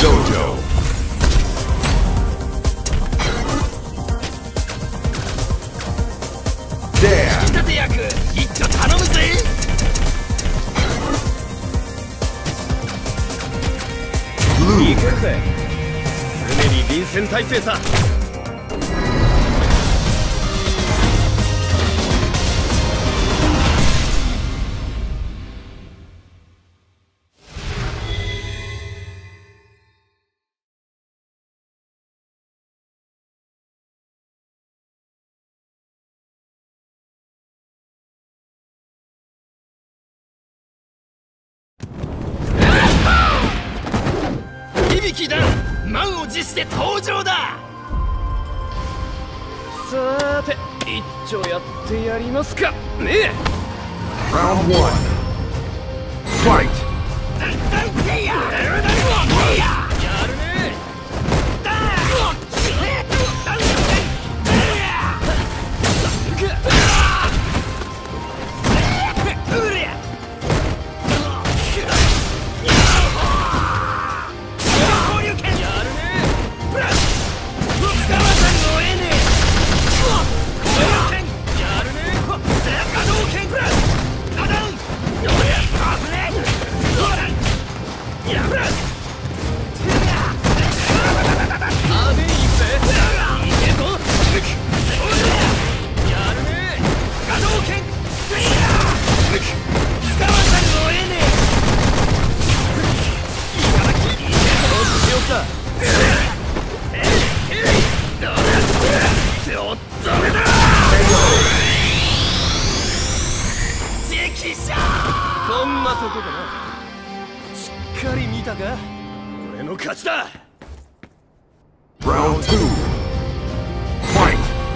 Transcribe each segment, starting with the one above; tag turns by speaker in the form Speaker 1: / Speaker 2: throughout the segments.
Speaker 1: Dojo. Dare.
Speaker 2: 仕立て役一丁頼むぜ。
Speaker 1: Blue.
Speaker 2: 行くぜ。常に臨戦態勢さ。響だ、満を持して登場だ。さーて一丁やってやりますかね。
Speaker 1: Round 1. Fight.
Speaker 2: やるね。こんなとこかな。しっかり見たか。俺の勝ちだ。
Speaker 1: Round 2. Fight.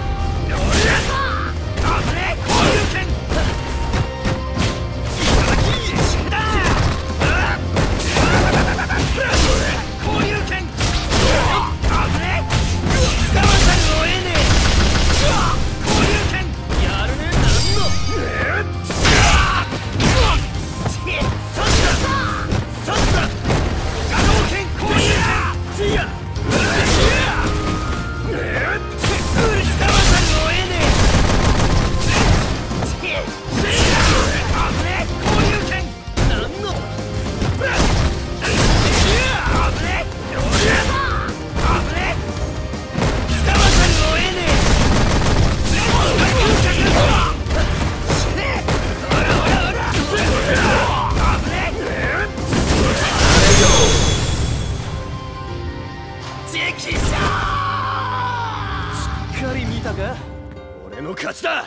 Speaker 2: 俺の勝ちだ。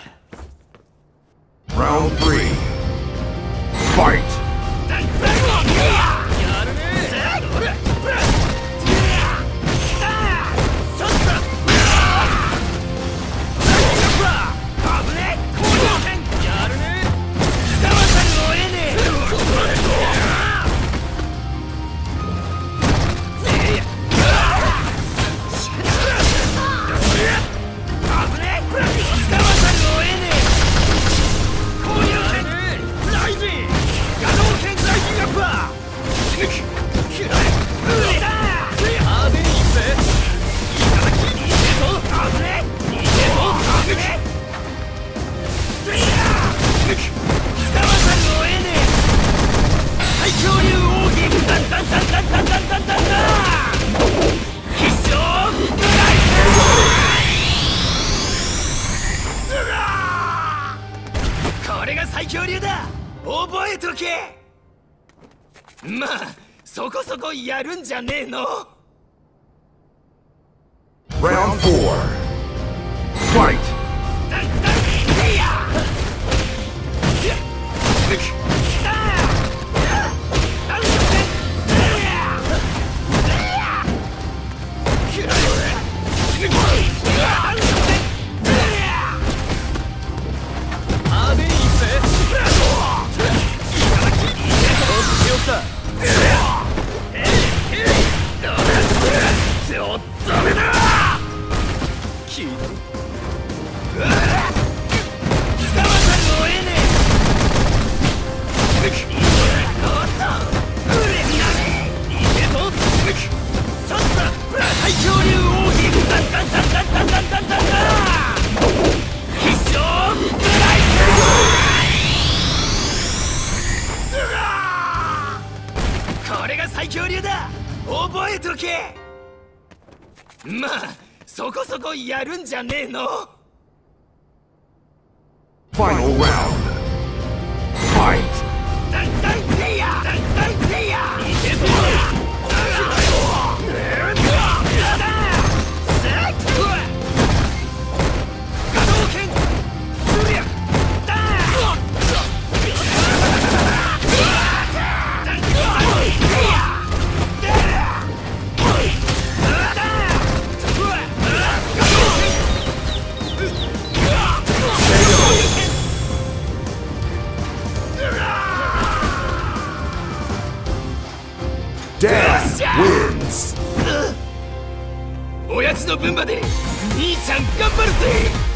Speaker 1: Round 3. Fight.
Speaker 2: やるね。これが最強流だ。覚えとけ。まあそこそこやるんじゃねえの。
Speaker 1: Round 4. Fight.
Speaker 2: こ覚えとけ。まあそこそこやるんじゃねえの。
Speaker 1: Final round. Fight!
Speaker 2: 大せいや大せいやいけそう
Speaker 1: Dan wins!
Speaker 2: おやつの分まで兄ちゃん頑張るぜ。